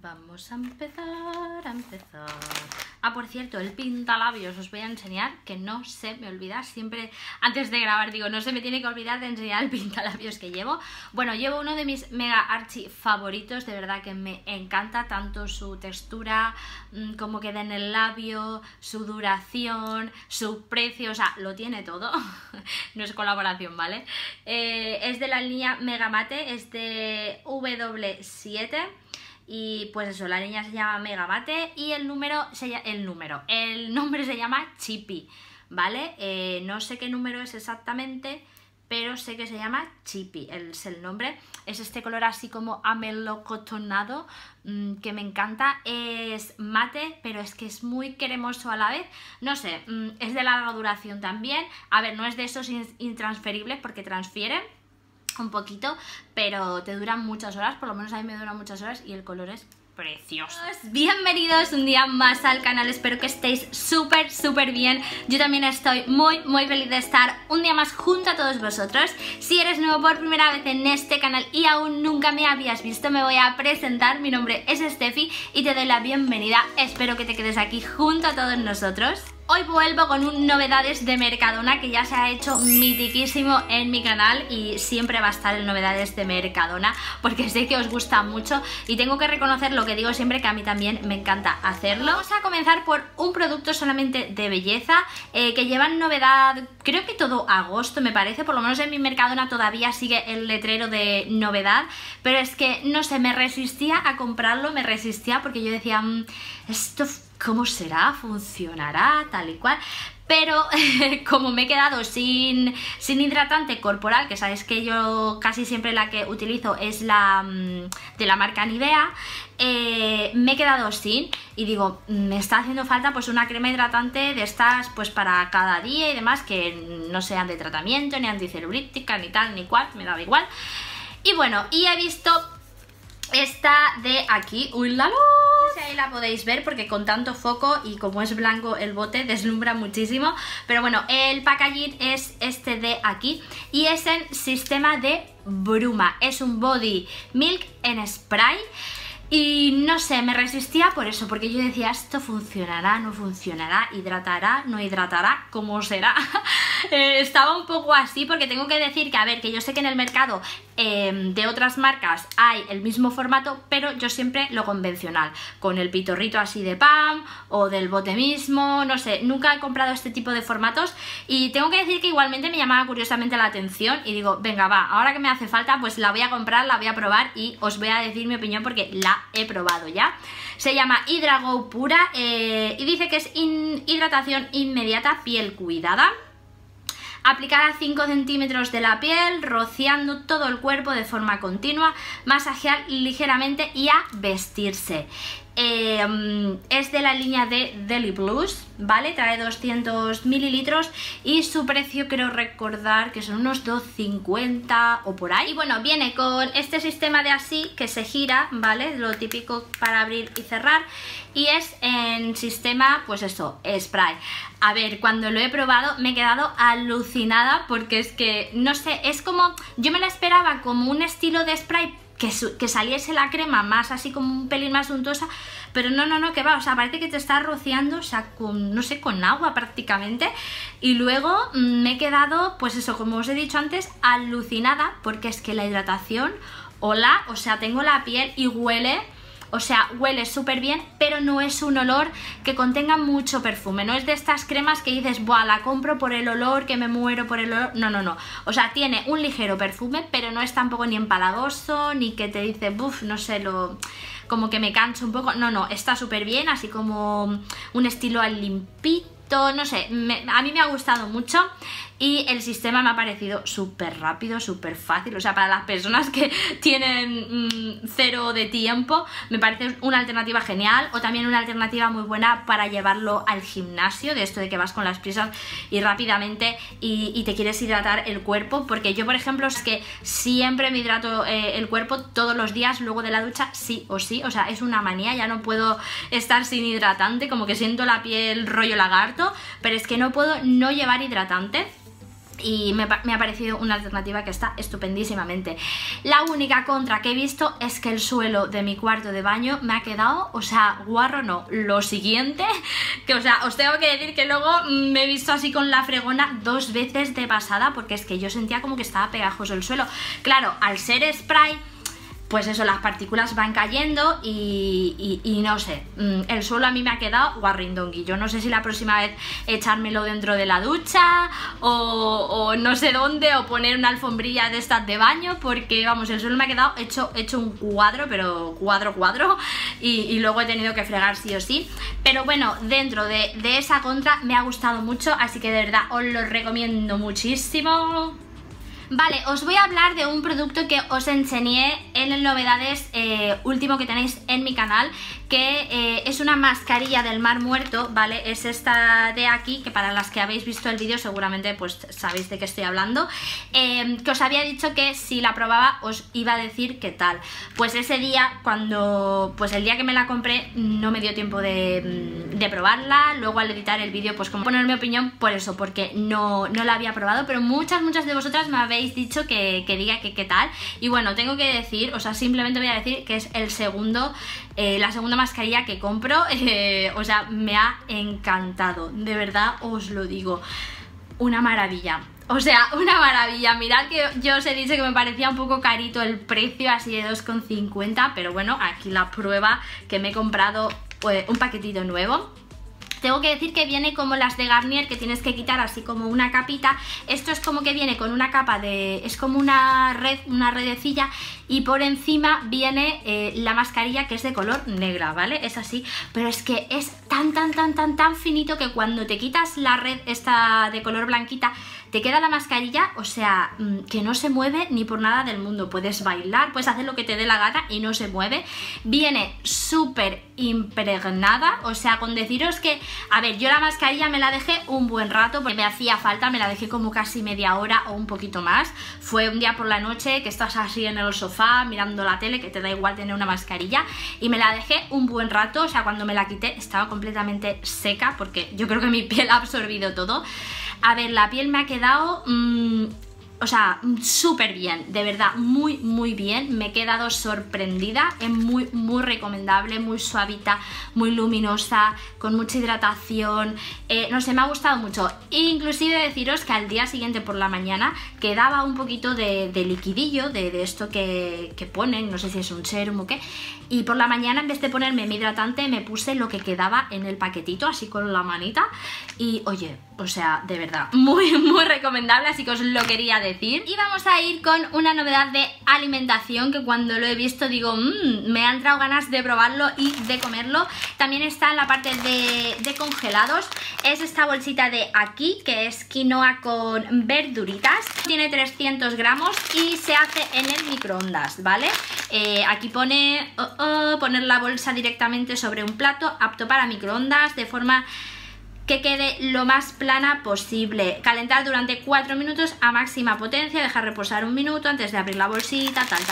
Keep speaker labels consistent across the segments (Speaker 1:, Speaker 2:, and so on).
Speaker 1: Vamos a empezar, Ah, por cierto, el pintalabios os voy a enseñar, que no se me olvida. Siempre antes de grabar digo, no se me tiene que olvidar de enseñar el pintalabios que llevo. Bueno, llevo uno de mis mega archi favoritos, de verdad que me encanta tanto su textura, cómo queda en el labio, su duración, su precio, o sea, lo tiene todo. No es colaboración, ¿vale? Es de la línea Mega Mate, es de W7. Y pues eso, la línea se llama Mega Mate y el nombre se llama Chippy, ¿vale? No sé qué número es exactamente, pero sé que se llama Chippy, es el nombre. Es este color así como amelocotonado, que me encanta. Es mate, pero es que es muy cremoso a la vez. No sé, es de larga duración también. A ver, no es de esos intransferibles porque transfieren un poquito, pero te duran muchas horas, por lo menos a mí me duran muchas horas y el color es precioso. Bienvenidos un día más al canal, espero que estéis súper bien. Yo también estoy muy feliz de estar un día más junto a todos vosotros. Si eres nuevo por primera vez en este canal y aún nunca me habías visto, me voy a presentar. Mi nombre es Steffi y te doy la bienvenida. Espero que te quedes aquí junto a todos nosotros. Hoy vuelvo con un novedades de Mercadona que ya se ha hecho mitiquísimo en mi canal y siempre va a estar en novedades de Mercadona porque sé que os gusta mucho y tengo que reconocer lo que digo siempre, que a mí también me encanta hacerlo. Vamos a comenzar por un producto solamente de belleza que lleva en novedad, creo que todo agosto me parece, por lo menos en mi Mercadona todavía sigue el letrero de novedad, pero es que no sé, me resistía a comprarlo, porque yo decía, esto ¿cómo será? ¿Funcionará? Tal y cual. Pero como me he quedado sin hidratante corporal, que sabéis que yo casi siempre la que utilizo es la de la marca Nivea, me he quedado sin y digo, me está haciendo falta pues una crema hidratante de estas pues para cada día y demás, que no sean de tratamiento, ni anticelulítica, ni tal, ni cual, me daba igual. Y bueno, y he visto esta de aquí, ¡uy, la luz! No sé si ahí la podéis ver porque con tanto foco y como es blanco el bote deslumbra muchísimo. Pero bueno, el packaging es este de aquí y es en sistema de bruma. Es un body milk en spray. Y no sé, me resistía por eso, porque yo decía, esto funcionará, no funcionará, hidratará, no hidratará, ¿cómo será? Estaba un poco así porque tengo que decir que, a ver, que yo sé que en el mercado de otras marcas hay el mismo formato, pero yo siempre lo convencional, con el pitorrito así de pan o del bote mismo, no sé, nunca he comprado este tipo de formatos y tengo que decir que igualmente me llamaba curiosamente la atención y digo, venga va, ahora que me hace falta pues la voy a comprar, la voy a probar y os voy a decir mi opinión porque la he probado ya. Se llama Hydrago Pura y dice que es hidratación inmediata, piel cuidada. Aplicar a 5 centímetros de la piel, rociando todo el cuerpo de forma continua, masajear ligeramente y a vestirse. Es de la línea de Deli Plus, ¿vale? Trae 200 mililitros y su precio creo recordar que son unos 2,50 o por ahí. Y bueno, viene con este sistema de así que se gira, ¿vale? Lo típico para abrir y cerrar. Y es en sistema, pues eso, spray. A ver, cuando lo he probado me he quedado alucinada porque es que, no sé, es como, yo me la esperaba como un estilo de spray que saliese la crema más así como un pelín más untuosa, pero no, que va, o sea, parece que te está rociando, o sea, con, no sé, con agua prácticamente. Y luego me he quedado, pues eso, como os he dicho antes, alucinada porque es que la hidratación, hola, o sea, tengo la piel y huele... O sea, huele súper bien, pero no es un olor que contenga mucho perfume. No es de estas cremas que dices, buah, la compro por el olor, que me muero por el olor. No. O sea, tiene un ligero perfume, pero no es tampoco ni empalagoso, ni que te dice, buf, no sé, como que me canso un poco. No, está súper bien, así como un estilo al limpito, no sé. A mí me ha gustado mucho. Y el sistema me ha parecido súper rápido, súper fácil. O sea, para las personas que tienen cero de tiempo, me parece una alternativa genial. O también una alternativa muy buena para llevarlo al gimnasio, de esto de que vas con las prisas y rápidamente y te quieres hidratar el cuerpo. Porque yo, por ejemplo, es que siempre me hidrato el cuerpo todos los días luego de la ducha, sí o sí. O sea, es una manía, ya no puedo estar sin hidratante, como que siento la piel rollo lagarto. Pero es que no puedo no llevar hidratante. y me ha parecido una alternativa que está estupendísimamente. La única contra que he visto es que el suelo de mi cuarto de baño me ha quedado, o sea, guarro no, lo siguiente, que o sea, os tengo que decir que luego me he visto así con la fregona 2 veces de pasada, porque es que yo sentía como que estaba pegajoso el suelo. Claro, al ser spray, pues eso, las partículas van cayendo y no sé, el suelo a mí me ha quedado guarrindongui. Yo no sé si la próxima vez echármelo dentro de la ducha o no sé dónde, o poner una alfombrilla de estas de baño, porque vamos, el suelo me ha quedado hecho un cuadro, pero cuadro, y luego he tenido que fregar sí o sí. Pero bueno, dentro de esa contra me ha gustado mucho, así que de verdad os lo recomiendo muchísimo. Vale, os voy a hablar de un producto que os enseñé en el novedades último que tenéis en mi canal, que es una mascarilla del Mar Muerto, ¿vale? Es esta de aquí, que para las que habéis visto el vídeo seguramente pues sabéis de qué estoy hablando, que os había dicho que si la probaba os iba a decir qué tal. Pues ese día, pues el día que me la compré no me dio tiempo de probarla, luego al editar el vídeo pues como poner mi opinión por eso, porque no la había probado, pero muchas de vosotras me habéis dicho que diga que qué tal, y bueno, tengo que decir, o sea, simplemente voy a decir que es la segunda mascarilla que compro, o sea, me ha encantado, de verdad os lo digo, una maravilla. O sea, una maravilla. Mirad que yo os he dicho que me parecía un poco carito el precio, así de 2,50, pero bueno, aquí la prueba que me he comprado un paquetito nuevo. Tengo que decir que viene como las de Garnier, que tienes que quitar así como una capita. Esto es como que viene con una capa es como una redecilla, y por encima viene la mascarilla, que es de color negra, ¿vale? Es así, pero es que es tan finito que cuando te quitas la red esta de color blanquita, te queda la mascarilla, o sea, que no se mueve ni por nada del mundo. Puedes bailar, puedes hacer lo que te dé la gana y no se mueve. Viene súper impregnada, o sea, con deciros que, a ver, yo la mascarilla me la dejé un buen rato porque me hacía falta, me la dejé como casi media hora o un poquito más. Fue un día por la noche que estás así en el sofá mirando la tele, que te da igual tener una mascarilla, y me la dejé un buen rato. O sea, cuando me la quité estaba completamente seca, porque yo creo que mi piel ha absorbido todo. A ver, la piel me ha quedado, o sea, súper bien, de verdad, muy bien. Me he quedado sorprendida, es muy recomendable, muy suavita, muy luminosa, con mucha hidratación, no sé, me ha gustado mucho. Inclusive deciros que al día siguiente por la mañana quedaba un poquito de liquidillo, de esto que ponen, no sé si es un serum o qué, y por la mañana en vez de ponerme mi hidratante me puse lo que quedaba en el paquetito, así con la manita, y oye, o sea, de verdad, muy recomendable, así que os lo quería decir. Y vamos a ir con una novedad de alimentación que cuando lo he visto digo, me han entrado ganas de probarlo y de comerlo. También está en la parte de congelados, es esta bolsita de aquí, que es quinoa con verduritas, tiene 300 gramos y se hace en el microondas, ¿vale? Aquí pone poner la bolsa directamente sobre un plato, apto para microondas, de forma que quede lo más plana posible. Calentar durante 4 minutos a máxima potencia, dejar reposar 1 minuto antes de abrir la bolsita, tal.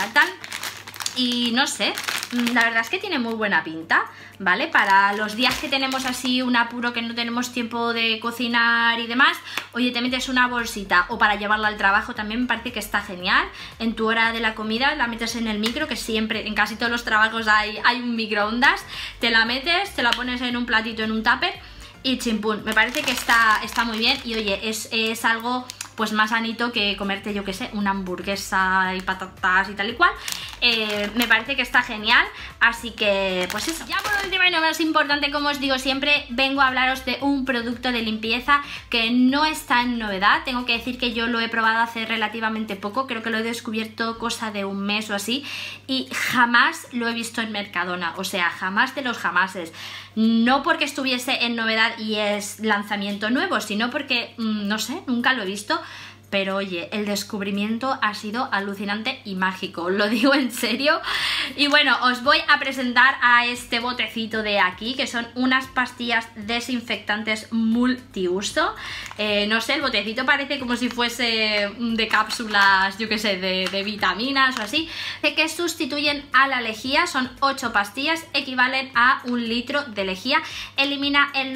Speaker 1: Y no sé, la verdad es que tiene muy buena pinta, ¿vale? Para los días que tenemos así un apuro, que no tenemos tiempo de cocinar y demás, oye, te metes una bolsita, o para llevarla al trabajo también me parece que está genial. En tu hora de la comida la metes en el micro, que siempre, en casi todos los trabajos hay un microondas, te la metes, te la pones en un platito, en un tupper, y chimpún, me parece que está muy bien. Y oye, es algo pues más sanito que comerte, yo que sé, una hamburguesa y patatas y tal y cual. Me parece que está genial, así que pues eso. Ya por último y no menos importante, como os digo siempre, vengo a hablaros de un producto de limpieza que no está en novedad. Tengo que decir que yo lo he probado hace relativamente poco, creo que lo he descubierto cosa de un mes o así, y jamás lo he visto en Mercadona, o sea, jamás de los jamases. No porque estuviese en novedad y es lanzamiento nuevo, sino porque, no sé, nunca lo he visto. pero oye, el descubrimiento ha sido alucinante y mágico, lo digo en serio. Y bueno, os voy a presentar a este botecito de aquí, que son unas pastillas desinfectantes multiuso. No sé, el botecito parece como si fuese de cápsulas, yo qué sé, de vitaminas o así, de que sustituyen a la lejía. Son 8 pastillas, equivalen a 1 litro de lejía, elimina el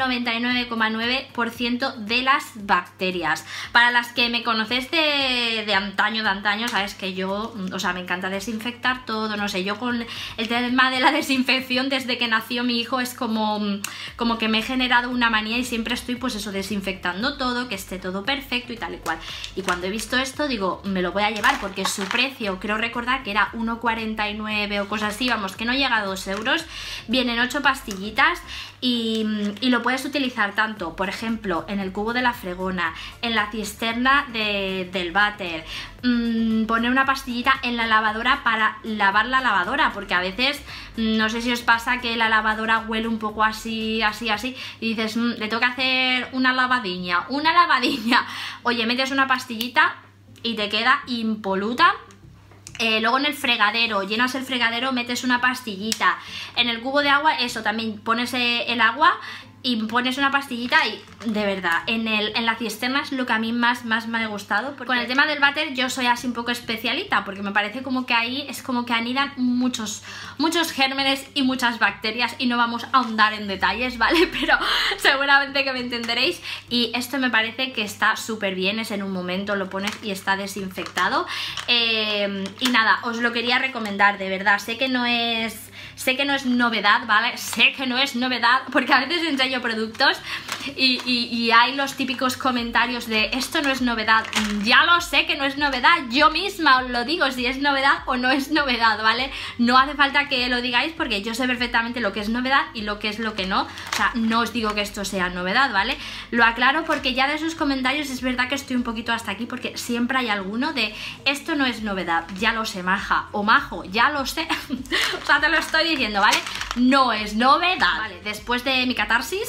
Speaker 1: 99,9% de las bacterias. Para las que me conocéis de antaño, sabes que yo, o sea, me encanta desinfectar todo, no sé, yo con el tema de la desinfección desde que nació mi hijo es como que me he generado una manía y siempre estoy pues eso, desinfectando todo, que esté todo perfecto y tal y cual. Y cuando he visto esto digo, me lo voy a llevar porque su precio, creo recordar que era 1,49 o cosas así, vamos, que no llega a 2 euros. Vienen 8 pastillitas y lo puedes utilizar tanto, por ejemplo, en el cubo de la fregona, en la cisterna del váter, poner una pastillita en la lavadora para lavar la lavadora, porque a veces, no sé si os pasa que la lavadora huele un poco así, y dices, le tengo que hacer una lavadiña, oye, metes una pastillita y te queda impoluta. Luego en el fregadero, llenas el fregadero, metes una pastillita. En el cubo de agua, eso, también pones el agua y pones una pastillita y de verdad, en la cisterna es lo que a mí más me ha gustado. Porque con el tema del váter yo soy así un poco especialita, porque me parece como que ahí es como que anidan muchos gérmenes y muchas bacterias, y no vamos a ahondar en detalles, ¿vale? Pero seguramente que me entenderéis. Y esto me parece que está súper bien, es en un momento, lo pones y está desinfectado. Y nada, os lo quería recomendar, de verdad. Sé que no es novedad, ¿vale? Sé que no es novedad, porque a veces enseño productos y hay los típicos comentarios de esto no es novedad. Ya lo sé que no es novedad, yo misma os lo digo, si es novedad o no es novedad, ¿vale? No hace falta que lo digáis porque yo sé perfectamente lo que es novedad y lo que es lo que no. O sea, no os digo que esto sea novedad, ¿vale? Lo aclaro porque ya de sus comentarios es verdad que estoy un poquito hasta aquí, porque siempre hay alguno de esto no es novedad, ya lo sé, maja o majo, ya lo sé. O sea, te lo estoy diciendo, ¿vale? No es novedad. Vale, después de mi catarsis,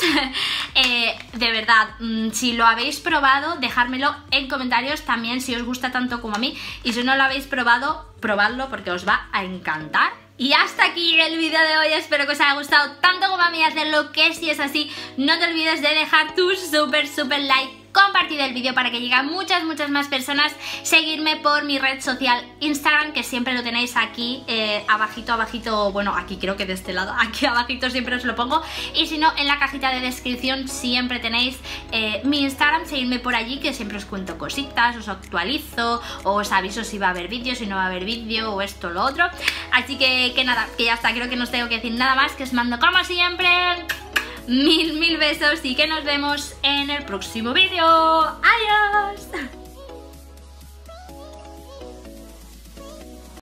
Speaker 1: de verdad, si lo habéis probado, dejármelo en comentarios también si os gusta tanto como a mí, y si no lo habéis probado, probadlo porque os va a encantar. Y hasta aquí el vídeo de hoy, espero que os haya gustado tanto como a mí hacerlo, que si es así, no te olvides de dejar tu súper like, compartir el vídeo para que lleguen muchas más personas, seguirme por mi red social Instagram, que siempre lo tenéis aquí abajito, bueno, aquí creo que de este lado, aquí abajito siempre os lo pongo, y si no, en la cajita de descripción siempre tenéis mi Instagram, seguidme por allí, que siempre os cuento cositas, os actualizo, os aviso si va a haber vídeo, si no va a haber vídeo, o esto, lo otro. Así que nada, que ya está, creo que no os tengo que decir nada más, que os mando como siempre mil besos y que nos vemos en el próximo vídeo. ¡Adiós!